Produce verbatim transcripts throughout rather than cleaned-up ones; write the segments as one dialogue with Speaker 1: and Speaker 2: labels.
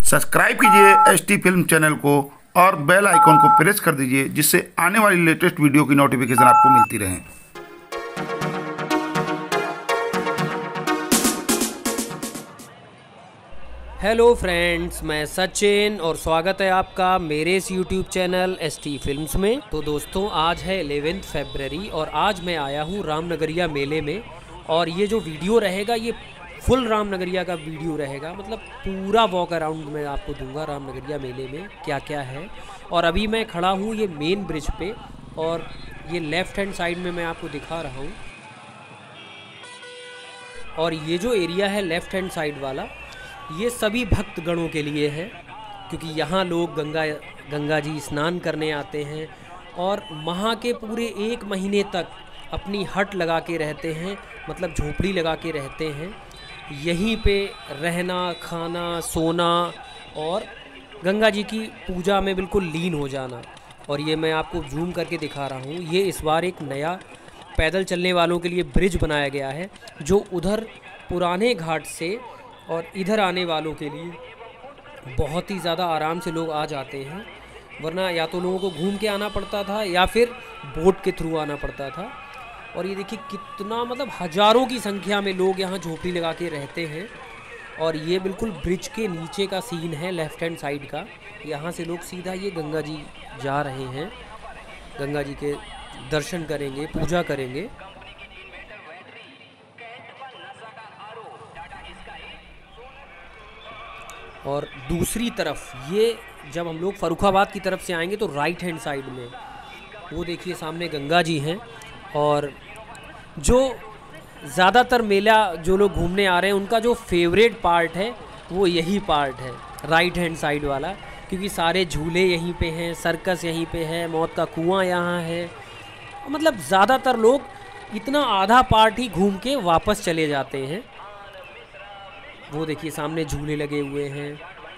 Speaker 1: Subscribe कीजिए S T film channel को और बेल आइकॉन को प्रेस कर दीजिए, जिससे आने वाली लेटेस्ट वीडियो की नोटिफिकेशन आपको मिलती रहे।
Speaker 2: हेलो फ्रेंड्स, मैं सचिन और स्वागत है आपका मेरे इस YouTube channel S T films में। तो दोस्तों, आज है ग्यारहवीं फरवरी और आज मैं आया हूँ रामनगरिया मेले में। और ये जो वीडियो रहेगा ये फुल रामनगरिया का वीडियो रहेगा, मतलब पूरा वॉक अराउंड मैं आपको दूंगा रामनगरिया मेले में क्या क्या है। और अभी मैं खड़ा हूँ ये मेन ब्रिज पे और ये लेफ़्ट हैंड साइड में मैं आपको दिखा रहा हूँ। और ये जो एरिया है लेफ़्ट हैंड साइड वाला, ये सभी भक्तगणों के लिए है, क्योंकि यहाँ लोग गंगा गंगा जी स्नान करने आते हैं और वहाँ के पूरे एक महीने तक अपनी हट लगा के रहते हैं, मतलब झोपड़ी लगा के रहते हैं। यहीं पे रहना, खाना, सोना और गंगा जी की पूजा में बिल्कुल लीन हो जाना। और ये मैं आपको जूम करके दिखा रहा हूँ। ये इस बार एक नया पैदल चलने वालों के लिए ब्रिज बनाया गया है, जो उधर पुराने घाट से और इधर आने वालों के लिए बहुत ही ज़्यादा आराम से लोग आ जाते हैं, वरना या तो लोगों को घूम के आना पड़ता था या फिर बोट के थ्रू आना पड़ता था। और ये देखिए कितना, मतलब हज़ारों की संख्या में लोग यहाँ झोपड़ी लगा के रहते हैं। और ये बिल्कुल ब्रिज के नीचे का सीन है लेफ़्ट हैंड साइड का। यहाँ से लोग सीधा ये गंगा जी जा रहे हैं, गंगा जी के दर्शन करेंगे, पूजा करेंगे। और दूसरी तरफ ये जब हम लोग फर्रुखाबाद की तरफ से आएंगे तो राइट हैंड साइड में वो देखिए सामने गंगा जी हैं। और जो ज़्यादातर मेला जो लोग घूमने आ रहे हैं उनका जो फेवरेट पार्ट है वो यही पार्ट है, राइट हैंड साइड वाला, क्योंकि सारे झूले यहीं पे हैं, सर्कस यहीं पे है, मौत का कुआं यहाँ है। मतलब ज़्यादातर लोग इतना आधा पार्ट ही घूम के वापस चले जाते हैं। वो देखिए सामने झूले लगे हुए हैं,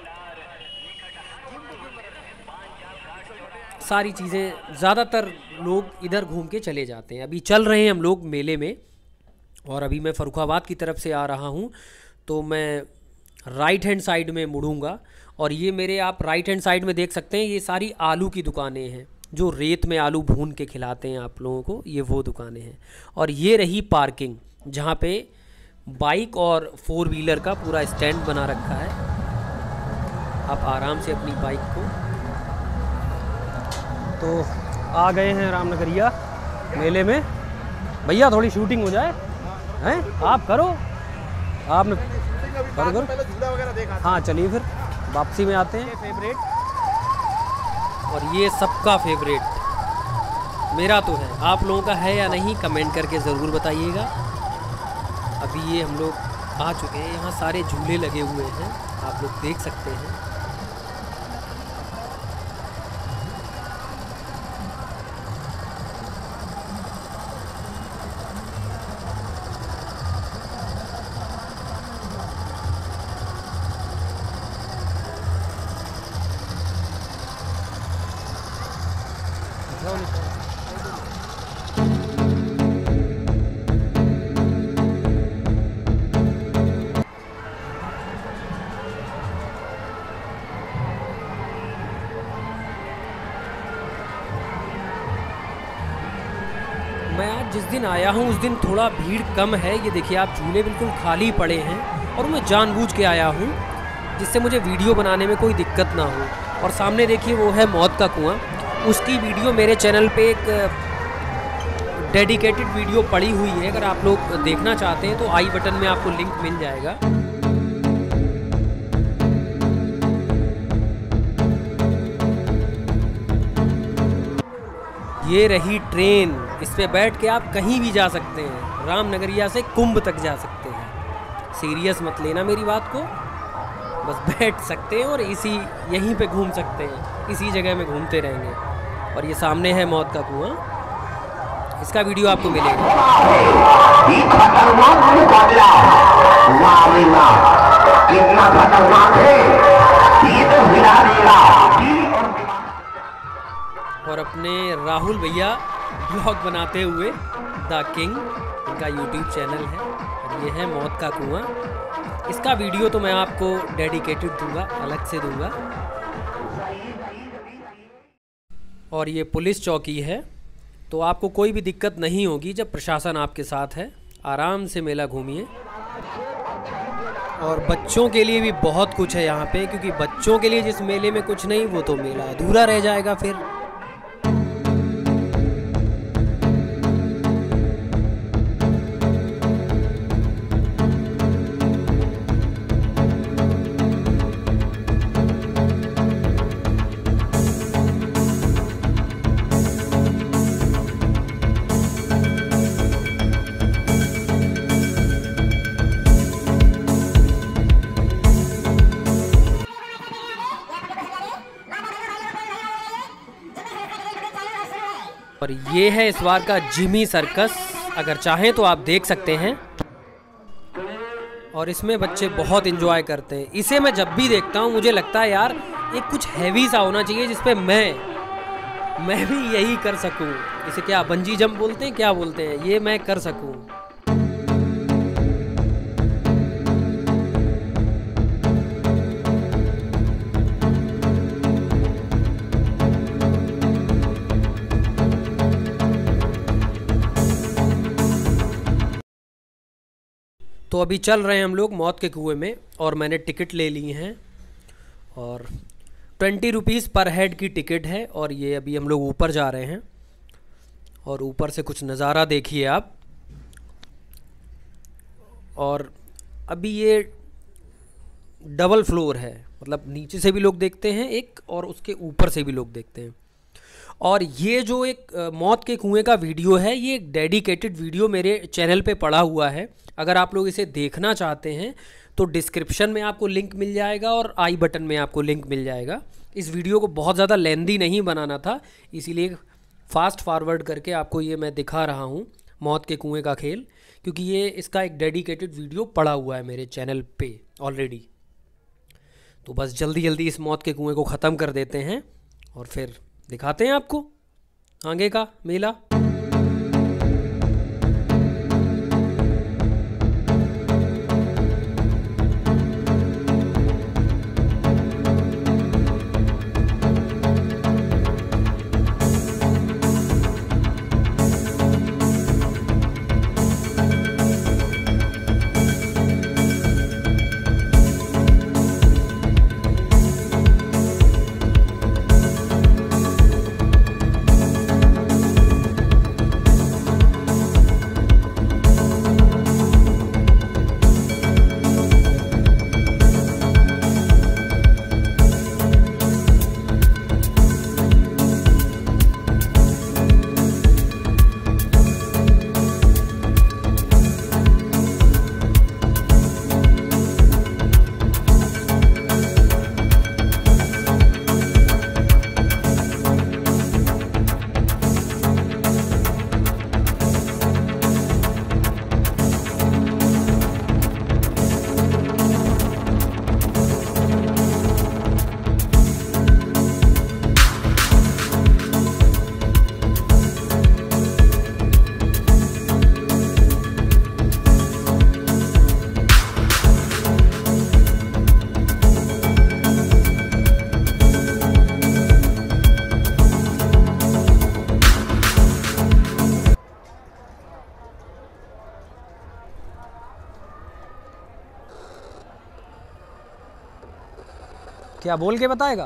Speaker 2: सारी चीज़ें ज़्यादातर लोग इधर घूम के चले जाते हैं। अभी चल रहे हैं हम लोग मेले में और अभी मैं फर्रुखाबाद की तरफ से आ रहा हूँ, तो मैं राइट हैंड साइड में मुड़ूंगा। और ये मेरे आप राइट हैंड साइड में देख सकते हैं, ये सारी आलू की दुकानें हैं, जो रेत में आलू भून के खिलाते हैं आप लोगों को, ये वो दुकानें हैं। और ये रही पार्किंग, जहाँ पे बाइक और फोर व्हीलर का पूरा स्टैंड बना रखा है। आप आराम से अपनी बाइक को, तो आ गए हैं रामनगरिया मेले में। भैया थोड़ी शूटिंग हो जाए, हैं आप करो, आपने करो करो। हाँ चलिए फिर वापसी में आते हैं। फेवरेट, और ये सबका फेवरेट, मेरा तो है, आप लोगों का है या नहीं कमेंट करके ज़रूर बताइएगा। अभी ये हम लोग आ चुके हैं, यहाँ सारे झूले लगे हुए हैं, आप लोग देख सकते हैं। मैं आज जिस दिन आया हूँ उस दिन थोड़ा भीड़ कम है। ये देखिए आप, झूले बिल्कुल खाली पड़े हैं और मैं जानबूझ के आया हूँ जिससे मुझे वीडियो बनाने में कोई दिक्कत ना हो। और सामने देखिए वो है मौत का कुआं, उसकी वीडियो मेरे चैनल पे एक डेडिकेटेड वीडियो पड़ी हुई है, अगर आप लोग देखना चाहते हैं तो आई बटन में आपको लिंक मिल जाएगा। ये रही ट्रेन, इस पे बैठ के आप कहीं भी जा सकते हैं, रामनगरिया से कुंभ तक जा सकते हैं। सीरियस मत लेना मेरी बात को, बस बैठ सकते हैं और इसी यहीं पे घूम सकते हैं, इसी जगह में घूमते रहेंगे। और ये सामने है मौत का कुआं, इसका वीडियो आपको मिलेगा। और अपने राहुल भैया ब्लॉग बनाते हुए, द किंग इनका यूट्यूब चैनल है, और ये है मौत का कुआं। इसका वीडियो तो मैं आपको डेडिकेटेड दूंगा, अलग से दूंगा। और ये पुलिस चौकी है, तो आपको कोई भी दिक्कत नहीं होगी जब प्रशासन आपके साथ है। आराम से मेला घूमिए। और बच्चों के लिए भी बहुत कुछ है यहाँ पे, क्योंकि बच्चों के लिए जिस मेले में कुछ नहीं, वो तो मेला अधूरा रह जाएगा फिर। और ये है इस बार का जिमी सर्कस, अगर चाहें तो आप देख सकते हैं। और इसमें बच्चे बहुत एंजॉय करते हैं। इसे मैं जब भी देखता हूँ मुझे लगता है यार एक कुछ हैवी सा होना चाहिए जिस पे मैं मैं भी यही कर सकूँ। इसे क्या बंजी जंप बोलते हैं, क्या बोलते हैं, ये मैं कर सकूँ। तो अभी चल रहे हैं हम लोग मौत के कुएं में, और मैंने टिकट ले ली हैं। और ट्वेंटी रुपीज़ पर हेड की टिकट है। और ये अभी हम लोग ऊपर जा रहे हैं, और ऊपर से कुछ नज़ारा देखिए आप। और अभी ये डबल फ्लोर है, मतलब नीचे से भी लोग देखते हैं एक, और उसके ऊपर से भी लोग देखते हैं। और ये जो एक आ, मौत के कुएं का वीडियो है, ये एक डेडिकेटेड वीडियो मेरे चैनल पे पड़ा हुआ है। अगर आप लोग इसे देखना चाहते हैं तो डिस्क्रिप्शन में आपको लिंक मिल जाएगा, और आई बटन में आपको लिंक मिल जाएगा। इस वीडियो को बहुत ज़्यादा लेंदी नहीं बनाना था, इसीलिए फास्ट फॉरवर्ड करके आपको ये मैं दिखा रहा हूँ मौत के कुएं का खेल, क्योंकि ये इसका एक डेडिकेटेड वीडियो पड़ा हुआ है मेरे चैनल पे ऑलरेडी। तो बस जल्दी जल्दी इस मौत के कुएं को ख़त्म कर देते हैं, और फिर दिखाते हैं आपको आगे का मेला। क्या बोल के बताएगा?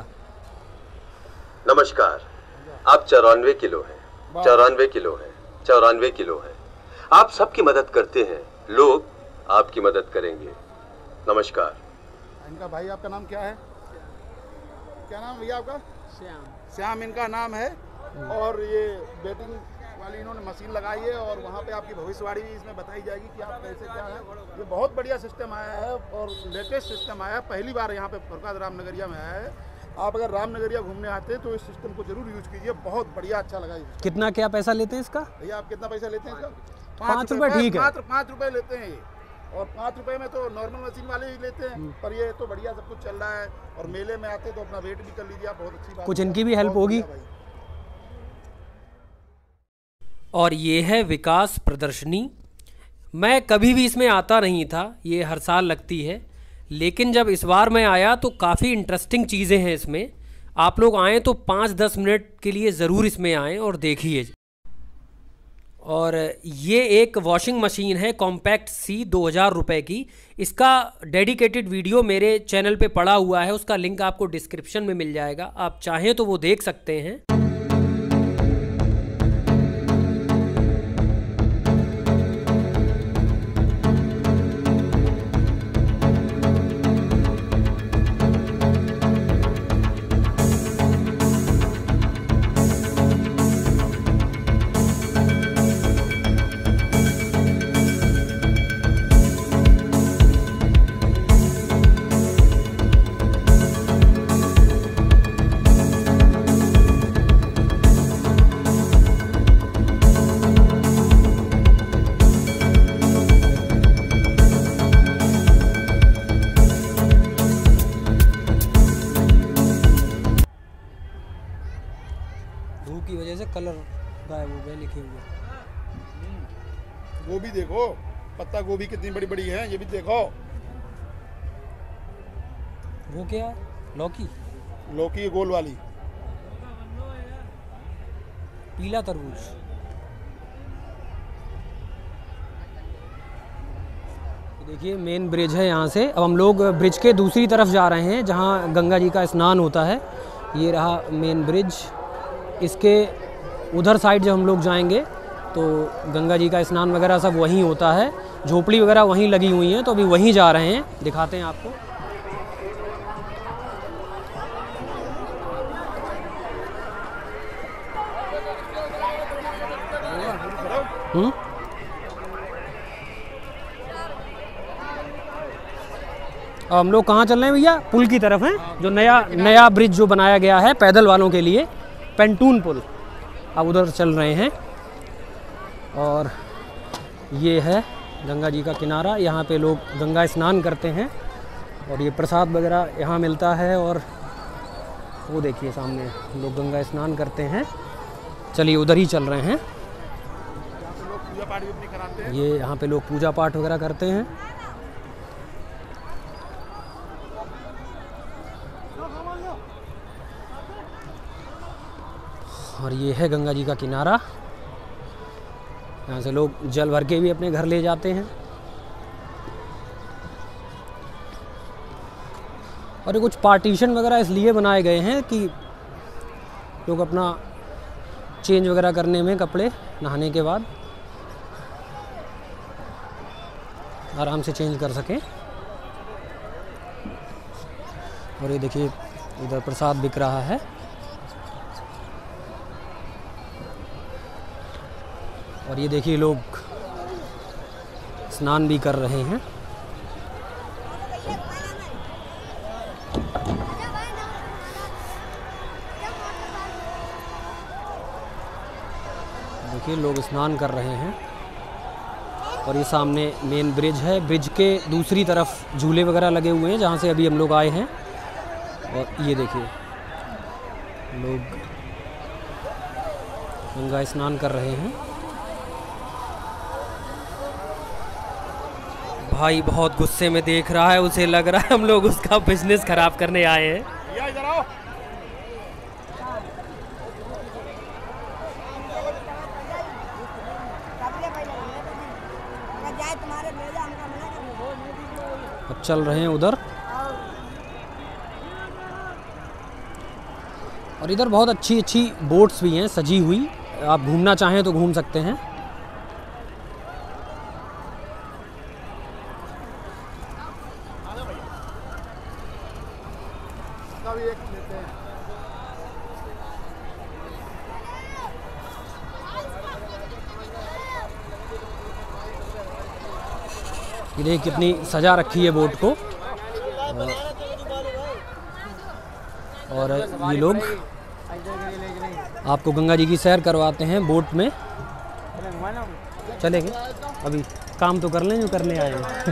Speaker 3: नमस्कार, आप चौरानवे किलो हैं, चौरानवे किलो हैं, चौरानवे किलो हैं। आप सबकी मदद करते हैं, लोग आपकी मदद करेंगे। नमस्कार।
Speaker 4: इनका भाई, आपका नाम क्या है? क्या नाम भैया आपका? श्याम। श्याम इनका नाम है। और ये बेटिंग वाली इन्होंने मशीन लगाई है, और वहाँ पे आपकी भविष्यवाणी भी इसमें बताई जाएगी कि आप कैसे क्या है। ये बहुत बढ़िया सिस्टम आया है, और लेटेस्ट सिस्टम आया है, पहली बार यहाँ पे फरकाद रामनगरिया में आया है। आप अगर रामनगरिया घूमने आते हैं तो इस सिस्टम को जरूर यूज कीजिए, बहुत बढ़िया अच्छा लगा।
Speaker 2: कितना क्या पैसा लेते हैं इसका?
Speaker 4: भैया आप कितना पैसा लेते हैं इसका?
Speaker 2: पाँच रुपये। ठीक है,
Speaker 4: मात्र पाँच रुपये लेते हैं ये। और पाँच रुपए में तो नॉर्मल मशीन वाले ही लेते हैं, पर ये तो बढ़िया सब कुछ चल रहा है। और मेले में आते तो अपना वेट भी कर लीजिए आप, बहुत अच्छी बात।
Speaker 2: कुछ इनकी भी हेल्प होगी। और ये है विकास प्रदर्शनी। मैं कभी भी इसमें आता नहीं था, ये हर साल लगती है, लेकिन जब इस बार मैं आया तो काफ़ी इंटरेस्टिंग चीज़ें हैं इसमें। आप लोग आएँ तो पाँच दस मिनट के लिए ज़रूर इसमें आएँ और देखिए। और ये एक वॉशिंग मशीन है कॉम्पैक्ट सी, दो हज़ार रुपये की। इसका डेडिकेटेड वीडियो मेरे चैनल पे पड़ा हुआ है, उसका लिंक आपको डिस्क्रिप्शन में मिल जाएगा, आप चाहें तो वो देख सकते हैं। धूप की वजह से कलर गायब हो गए लिखे हुए।
Speaker 4: गोभी देखो, पत्ता गोभी कितनी बड़ी बड़ी है, ये भी देखो।
Speaker 2: वो क्या है? लौकी?
Speaker 4: लौकी गोल वाली।
Speaker 2: पीला तरबूज। देखिए मेन ब्रिज है यहाँ से। अब हम लोग ब्रिज के दूसरी तरफ जा रहे हैं जहाँ गंगा जी का स्नान होता है। ये रहा मेन ब्रिज। इसके उधर साइड जब हम लोग जाएंगे तो गंगा जी का स्नान वगैरह सब वहीं होता है, झोपड़ी वगैरह वहीं लगी हुई हैं, तो अभी वहीं जा रहे हैं, दिखाते हैं आपको। हम्म अब हम लोग कहाँ चल रहे हैं भैया? पुल की तरफ हैं, जो नया नया ब्रिज जो बनाया गया है पैदल वालों के लिए, पेंटून पुल। अब उधर चल रहे हैं। और ये है गंगा जी का किनारा, यहाँ पे लोग गंगा स्नान करते हैं और ये प्रसाद वगैरह यहाँ मिलता है। और वो देखिए सामने लोग गंगा स्नान करते हैं। चलिए उधर ही चल रहे हैं।
Speaker 4: पूजा पाठ भी अपनी कराते हैं।
Speaker 2: ये यहाँ पे लोग पूजा पाठ वगैरह करते हैं। और ये है गंगा जी का किनारा। यहाँ से लोग जल भर के भी अपने घर ले जाते हैं। और ये कुछ पार्टीशन वगैरह इसलिए बनाए गए हैं कि लोग अपना चेंज वगैरह करने में, कपड़े नहाने के बाद आराम से चेंज कर सकें। और ये देखिए इधर प्रसाद बिक रहा है। और ये देखिए लोग स्नान भी कर रहे हैं। देखिए लोग स्नान कर रहे हैं। और ये सामने मेन ब्रिज है। ब्रिज के दूसरी तरफ झूले वगैरह लगे हुए हैं जहाँ से अभी हम लोग आए हैं। और ये देखिए लोग गंगा स्नान कर रहे हैं। भाई बहुत गुस्से में देख रहा है, उसे लग रहा है हम लोग उसका बिजनेस खराब करने आए हैं।
Speaker 4: इधर आओ।
Speaker 2: अब चल रहे हैं उधर। और इधर बहुत अच्छी अच्छी बोट्स भी हैं सजी हुई, आप घूमना चाहें तो घूम सकते हैं। ये देखिए कितनी सजा रखी है बोट को। और ये लोग आपको गंगा जी की सैर करवाते हैं बोट में। चलेंगे, अभी काम तो कर लें जो करने आए हैं।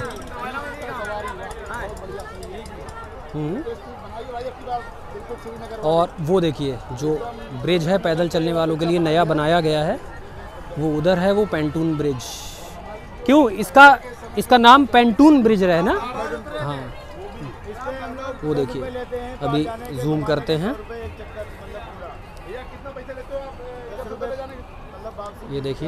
Speaker 2: और वो देखिए जो ब्रिज है पैदल चलने वालों के लिए नया बनाया गया है, वो उधर है, वो पेंटून ब्रिज। क्यों इसका इसका नाम पेंटून ब्रिज रहे ना? हाँ, वो देखिए अभी जूम करते हैं। ये देखिए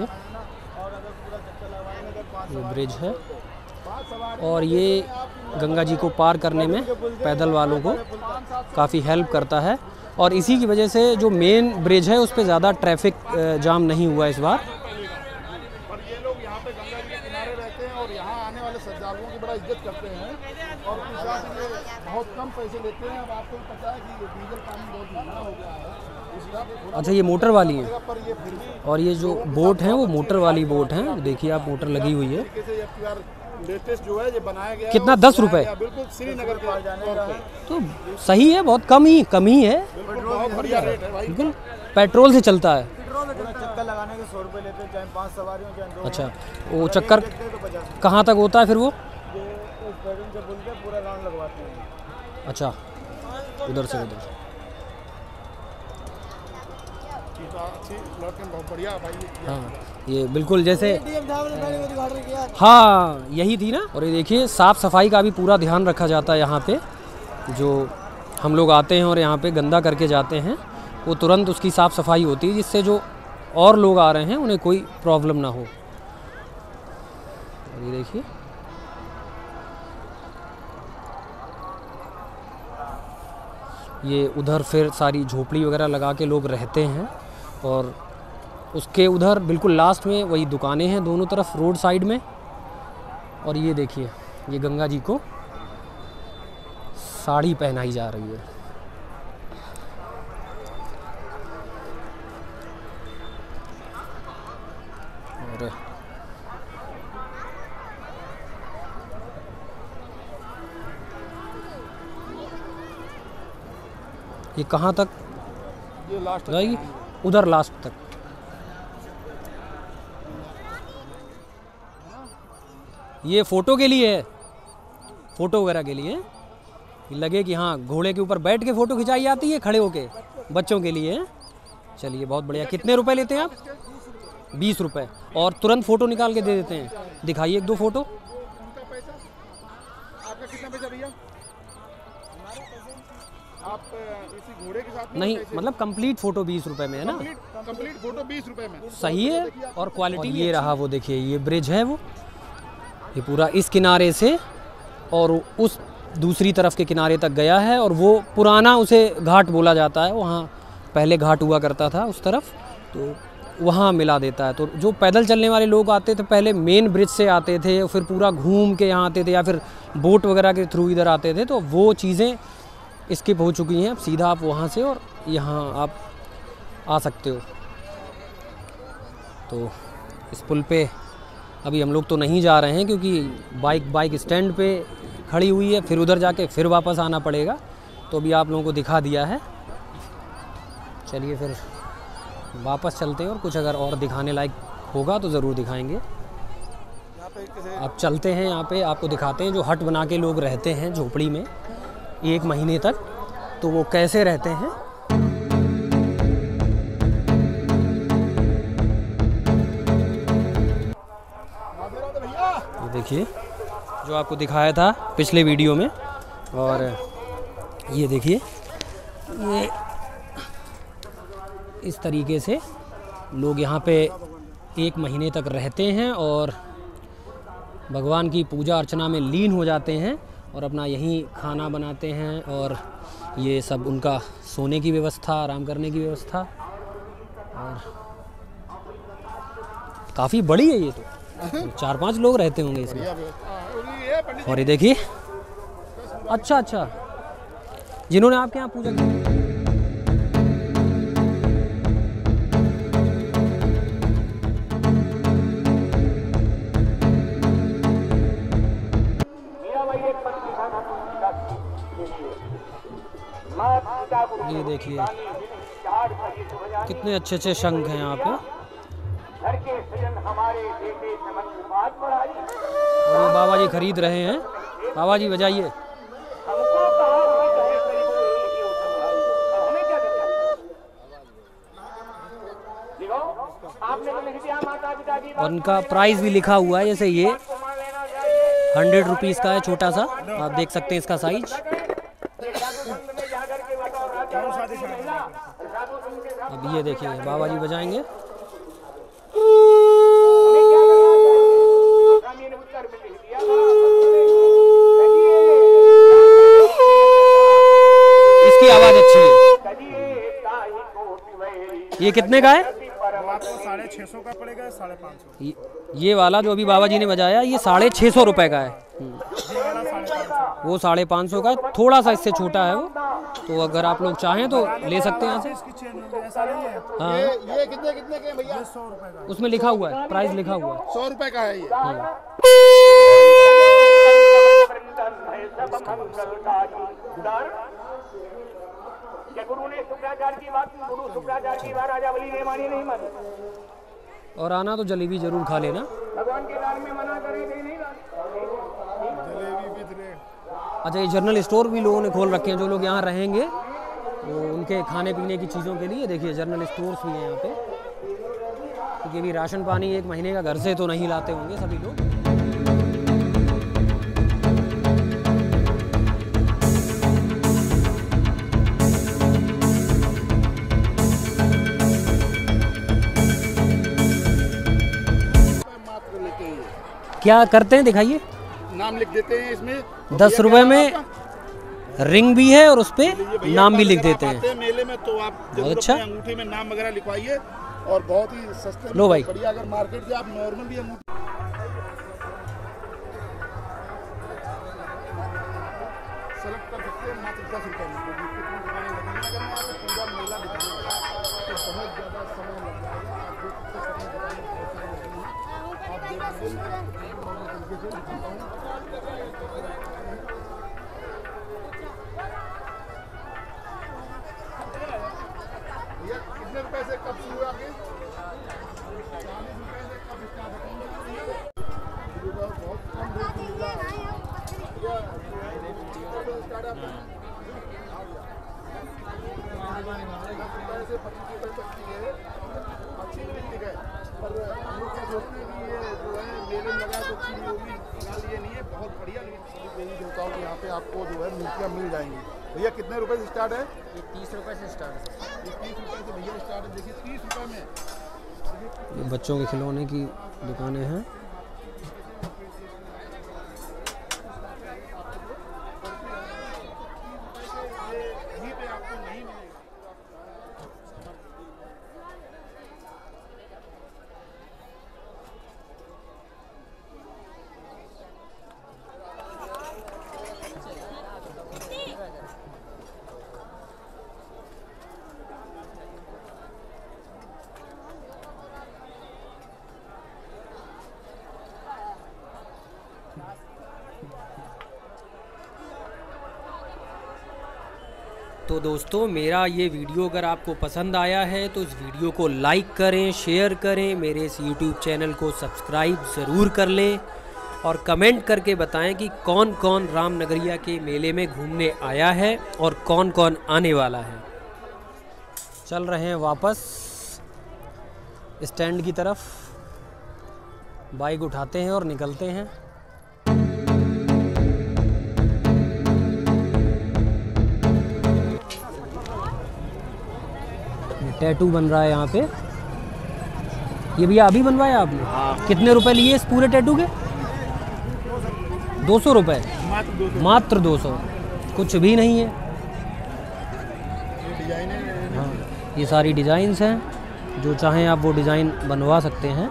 Speaker 2: ये ब्रिज है और ये गंगा जी को पार करने में पैदल वालों को काफ़ी हेल्प करता है और इसी की वजह से जो मेन ब्रिज है उस पर ज़्यादा ट्रैफिक जाम नहीं हुआ इस बार।
Speaker 4: और ये लोग यहाँ पे गंगा जी के किनारे रहते हैं और यहाँ आने वाले श्रद्धालुओं की बड़ा इज्जत करते हैं और उस हिसाब से ये बहुत कम पैसे लेते हैं। अब आपको पता है कि डीजल पानी बहुत महंगा हो गया है, इस हिसाब से थोड़ा
Speaker 2: अच्छा ये मोटर वाली है
Speaker 4: पर ये फिर भी
Speaker 2: और ये जो बोट है वो मोटर वाली बोट है। देखिए आप मोटर लगी हुई है।
Speaker 4: तरीके से ये यार लेटेस्ट जो है ये बनाया गया है
Speaker 2: कितना?
Speaker 4: और
Speaker 2: दस
Speaker 4: बनाया
Speaker 2: रुपए?
Speaker 4: गया बिल्कुल श्रीनगर के तौर पे।
Speaker 2: तो सही है, बहुत कम ही कम ही है,
Speaker 4: बिल्कुल बहुत बढ़िया रेट है भाई।
Speaker 2: बिल्कुल पेट्रोल से चलता है।
Speaker 5: चक्कर लगाने के सौ रुपये लेते हैं, चाहे पाँच सवारी हो चाहे दो।
Speaker 2: अच्छा वो चक्कर
Speaker 5: तो पचास
Speaker 2: कहाँ तक होता है फिर वो?
Speaker 5: ये उस बैडरूम से बोल के पूरा राउंड लगवाते हैं।
Speaker 2: अच्छा उधर से उधर।
Speaker 4: अच्छी लड़के बहुत बढ़िया भाई ये
Speaker 2: हाँ ये बिल्कुल जैसे हाँ यही थी ना। और ये देखिए साफ़ सफाई का भी पूरा ध्यान रखा जाता है यहाँ पे। जो हम लोग आते हैं और यहाँ पे गंदा करके जाते हैं वो तुरंत उसकी साफ़ सफाई होती है जिससे जो और लोग आ रहे हैं उन्हें कोई प्रॉब्लम ना हो। और ये देखिए ये उधर फिर सारी झोपड़ी वगैरह लगा के लोग रहते हैं और उसके उधर बिल्कुल लास्ट में वही दुकानें हैं दोनों तरफ रोड साइड में। और ये देखिए ये गंगा जी को साड़ी पहनाई जा रही है। और ये कहाँ तक
Speaker 4: ये लास्ट
Speaker 2: जाएगी? उधर लास्ट तक। ये फ़ोटो के लिए है, फ़ोटो वगैरह के लिए लगे कि हाँ घोड़े के ऊपर बैठ के फ़ोटो खिंचाई जाती है खड़े होके, बच्चों के लिए। चलिए बहुत बढ़िया। कितने रुपए लेते हैं आप? बीस रुपए। और तुरंत फ़ोटो निकाल के दे देते हैं। दिखाइए एक दो फ़ोटो।
Speaker 4: उनका पैसा आपका कितना पैसा भैया? आप इसी घोड़े के साथ में
Speaker 2: नहीं
Speaker 4: पैसे-
Speaker 2: मतलब कंप्लीट फ़ोटो बीस रुपए में है ना?
Speaker 4: कंप्लीट कंप्लीट फोटो बीस रुपए में
Speaker 2: सही है और क्वालिटी। ये रहा वो देखिए ये ब्रिज है वो, ये पूरा इस किनारे से और उस दूसरी तरफ के किनारे तक गया है। और वो पुराना उसे घाट बोला जाता है, वहाँ पहले घाट हुआ करता था उस तरफ, तो वहाँ मिला देता है। तो जो पैदल चलने वाले लोग आते थे पहले मेन ब्रिज से आते थे, फिर पूरा घूम के यहाँ आते थे या फिर बोट वगैरह के थ्रू इधर आते थे, तो वो चीज़ें स्किप हो चुकी हैं। अब सीधा आप वहाँ से और यहाँ आप आ सकते हो। तो इस पुल पे अभी हम लोग तो नहीं जा रहे हैं क्योंकि बाइक बाइक स्टैंड पे खड़ी हुई है, फिर उधर जाके फिर वापस आना पड़ेगा। तो अभी आप लोगों को दिखा दिया है। चलिए फिर वापस चलते हैं और कुछ अगर और दिखाने लायक होगा तो ज़रूर दिखाएंगे।
Speaker 4: यहाँ पे किसी
Speaker 2: अब चलते हैं यहाँ पे आपको दिखाते हैं जो हट बना के लोग रहते हैं झोपड़ी में एक महीने तक, तो वो कैसे रहते हैं। ये देखिए जो आपको दिखाया था पिछले वीडियो में। और ये देखिए ये इस तरीके से लोग यहाँ पे एक महीने तक रहते हैं और भगवान की पूजा अर्चना में लीन हो जाते हैं और अपना यहीं खाना बनाते हैं। और ये सब उनका सोने की व्यवस्था, आराम करने की व्यवस्था। और काफ़ी बड़ी है ये, तो चार पांच लोग रहते होंगे इसमें। और ये देखिए अच्छा अच्छा जिन्होंने आपके यहाँ पूजा की। ये देखिए कितने अच्छे अच्छे शंख हैं यहाँ पे। और ये बाबा जी खरीद रहे हैं। बाबा जी बजाइए।
Speaker 6: आपने तो लिख दिया माता पिता की
Speaker 2: और उनका प्राइस भी लिखा हुआ है। जैसे ये हंड्रेड रुपीज़ का है, छोटा सा, आप देख सकते हैं इसका साइज। अब ये देखिए बाबा जी बजाएंगे। इसकी आवाज अच्छी है। ये कितने का है?
Speaker 5: आपको साढ़े छः सौ का पड़ेगा, साढ़े पाँच सौ।
Speaker 2: ये वाला जो अभी बाबा जी ने बजाया ये साढ़े छः सौ रुपये का है। वो साढ़े पाँच सौ का है, थोड़ा सा इससे छोटा है वो। तो अगर आप लोग चाहें तो ले सकते हैं यहाँ से। हाँ,
Speaker 4: ये ये कितने कितने के भैया?
Speaker 5: सौ रुपए का।
Speaker 2: उसमें लिखा हुआ है, प्राइस लिखा हुआ है।
Speaker 4: सौ रुपए का है ये।
Speaker 2: और आना तो जलेबी जरूर खा लेना। अच्छा, ये जनरल स्टोर भी लोगों ने खोल रखे हैं। जो लोग यहाँ रहेंगे वो उनके खाने पीने की चीज़ों के लिए देखिए जनरल स्टोर्स भी हैं यहाँ पे, क्योंकि भी राशन पानी एक महीने का घर से तो नहीं लाते होंगे सभी लोग। क्या करते हैं दिखाइए।
Speaker 4: नाम लिख देते हैं इसमें।
Speaker 2: दस रुपए में रिंग भी है और उस पे नाम भी लिख देते हैं।
Speaker 4: मेले में तो आप
Speaker 2: बहुत अच्छा।
Speaker 4: अंगूठी में नाम वगैरह लिखवाइए और बहुत ही सस्ते
Speaker 2: लो भाई।
Speaker 4: बढ़िया। अगर मार्केट से आप नॉर्मल भी अंगूठी सेलेक्ट कर सकते हैं मात्र दस रुपये में। पूरा मेला दिखाने वाला तो बहुत ज़्यादा समय लग जाएगा। आप देख सकते हैं भैया कितने रुपए से कब शुरू है आपके? चालीस रुपए से कब स्टार्ट होता है? बहुत कम रेट में मिला है। स्टार्ट आपका से पच्चीस रुपए तक की है। अच्छी बिकती है, पर हम लोग क्या सोचते हैं कि ये जो है मेले में लगा तो अच्छी नहीं होगी। फिलहाल ये नहीं है, बहुत बढ़िया देवी देवताओं के यहाँ पे आपको जो है मूर्तियाँ मिल जाएंगी। भैया कितने रुपए से स्टार्ट है?
Speaker 5: ये तीस रुपए से स्टार्ट है।
Speaker 4: ये तीस रुपए से भैया स्टार्ट है। देखिए तीस रुपए में
Speaker 2: बच्चों के खिलौने की दुकानें हैं।
Speaker 4: यहीं पे आपको नहीं मिलेगा।
Speaker 2: तो दोस्तों, मेरा ये वीडियो अगर आपको पसंद आया है तो इस वीडियो को लाइक करें, शेयर करें, मेरे इस यूट्यूब चैनल को सब्सक्राइब ज़रूर कर लें और कमेंट करके बताएं कि कौन कौन रामनगरिया के मेले में घूमने आया है और कौन कौन आने वाला है। चल रहे हैं वापस स्टैंड की तरफ, बाइक उठाते हैं और निकलते हैं। टैटू बन रहा है यहाँ पे। ये भैया अभी बनवाया आपने? हाँ। कितने रुपए लिए इस पूरे टैटू के? दो सौ रुपये मात्र दो सौ। कुछ भी नहीं है। हाँ, ये सारी डिज़ाइंस हैं, जो चाहें आप वो डिज़ाइन बनवा सकते हैं।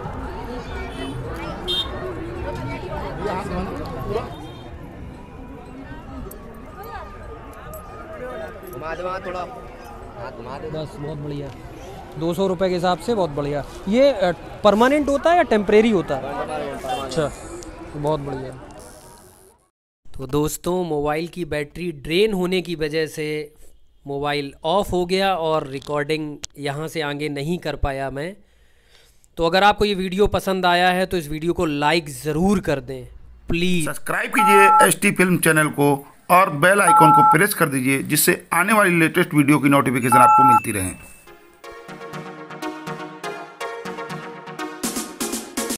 Speaker 5: थोड़ा
Speaker 2: बस, बहुत बढ़िया। दो सौ रुपये के हिसाब से बहुत बढ़िया। ये परमानेंट होता है या टेम्परेरी होता है? अच्छा, बहुत बढ़िया। तो दोस्तों, मोबाइल की बैटरी ड्रेन होने की वजह से मोबाइल ऑफ हो गया और रिकॉर्डिंग यहाँ से आगे नहीं कर पाया मैं। तो अगर आपको ये वीडियो पसंद आया है तो इस वीडियो को लाइक ज़रूर कर दें प्लीज़।
Speaker 1: सब्सक्राइब कीजिए एस टी फिल्म चैनल को और बेल आइकॉन को प्रेस कर दीजिए, जिससे आने वाली लेटेस्ट वीडियो की नोटिफिकेशन आपको मिलती रहे।